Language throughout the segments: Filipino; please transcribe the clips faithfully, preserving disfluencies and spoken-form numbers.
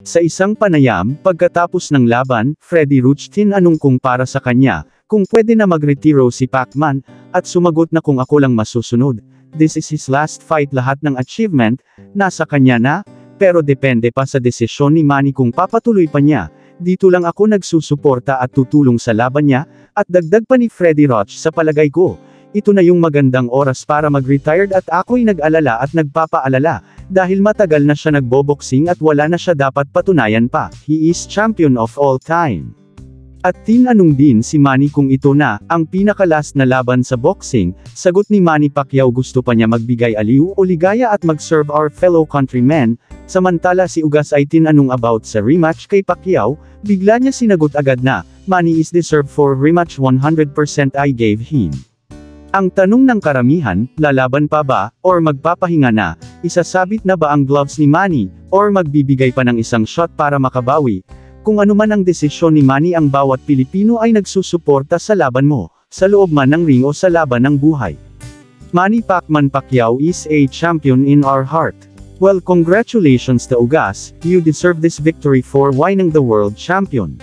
Sa isang panayam, pagkatapos ng laban, Freddie Roach tinanong kung para sa kanya, kung pwede na mag-retiro si Pacman, at sumagot na kung ako lang masusunod. This is his last fight, lahat ng achievement, nasa kanya na, pero depende pa sa desisyon ni Manny kung papatuloy pa niya. Dito lang ako nagsusuporta at tutulong sa laban niya, at dagdag pa ni Freddie Roach, sa palagay ko, ito na yung magandang oras para mag-retired at ako'y nag-alala at nagpapaalala. Dahil matagal na siya nagboboxing at wala na siya dapat patunayan pa, he is champion of all time. At tinanong din si Manny kung ito na, ang pinaka-last na laban sa boxing, sagot ni Manny Pacquiao gusto pa niya magbigay aliw o ligaya at mag-serve our fellow countrymen, samantala si Ugas ay tinanong about sa rematch kay Pacquiao, bigla niya sinagot agad na, Manny is deserved for rematch one hundred percent I gave him. Ang tanong ng karamihan, lalaban pa ba, or magpapahinga na, isasabit na ba ang gloves ni Manny, or magbibigay pa ng isang shot para makabawi? Kung ano man ang desisyon ni Manny, ang bawat Pilipino ay nagsusuporta sa laban mo, sa loob man ng ring o sa laban ng buhay. Manny Pacman Pacquiao is a champion in our heart. Well, congratulations to Ugas, you deserve this victory for winning the world champion.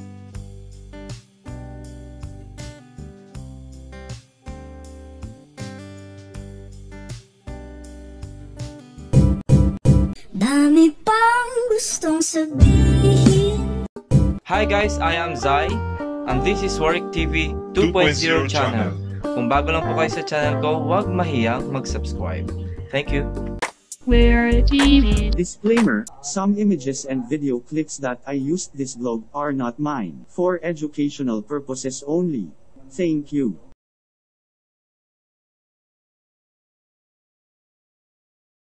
Dami pang gustong sabihin. Hi guys, I am Zai, and this is Warwick T V two point oh channel. Kung bago lang po kayo sa channel ko, huwag mahiyang mag-subscribe. Thank you. Warwick T V. Disclaimer, some images and video clips that I used this vlog are not mine, for educational purposes only. Thank you.